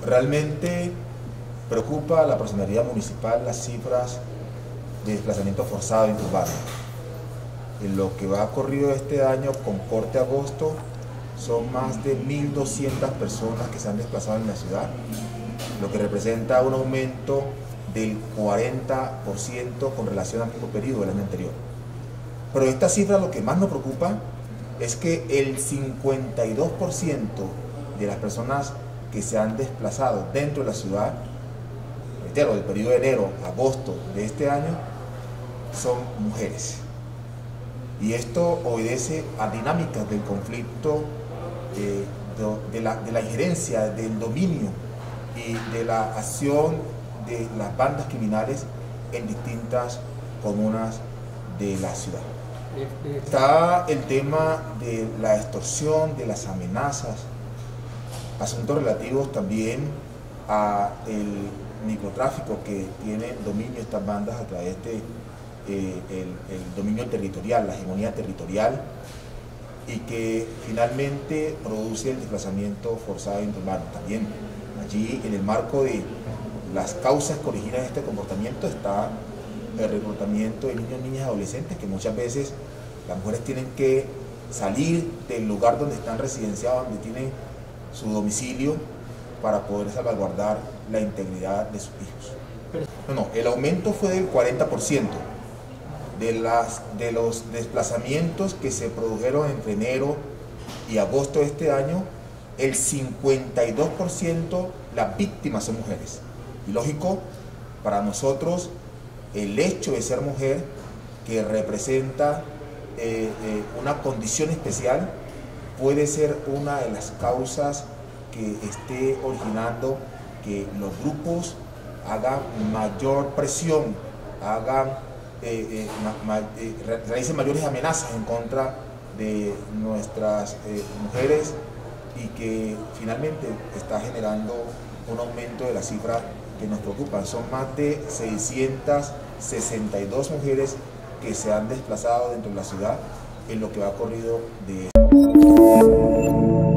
Realmente preocupa a la personalidad municipal las cifras de desplazamiento forzado interurbano. En lo que va corrido este año con corte a agosto son más de 1.200 personas que se han desplazado en la ciudad, lo que representa un aumento del 40% con relación al mismo periodo del año anterior. Pero esta cifra lo que más nos preocupa es que el 52% de las personas que se han desplazado dentro de la ciudad, reitero, del periodo de enero a agosto de este año, son mujeres. Y esto obedece a dinámicas del conflicto, de la injerencia, del dominio y de la acción de las bandas criminales en distintas comunas de la ciudad. Está el tema de la extorsión, de las amenazas, asuntos relativos también a el microtráfico que tiene dominio estas bandas a través de el dominio territorial, la hegemonía territorial, y que finalmente produce el desplazamiento forzado interurbano. También allí, en el marco de las causas que originan este comportamiento, está el reclutamiento de niños, niñas y adolescentes, que muchas veces las mujeres tienen que salir del lugar donde están residenciados, donde tienen su domicilio, para poder salvaguardar la integridad de sus hijos. No, el aumento fue del 40%. De los desplazamientos que se produjeron entre enero y agosto de este año, el 52% las víctimas son mujeres. Y lógico, para nosotros, el hecho de ser mujer, que representa una condición especial, puede ser una de las causas que esté originando que los grupos hagan mayor presión, realicen mayores amenazas en contra de nuestras mujeres, y que finalmente está generando un aumento de la cifra que nos preocupa. Son más de 662 mujeres que se han desplazado dentro de la ciudad en lo que va corrido de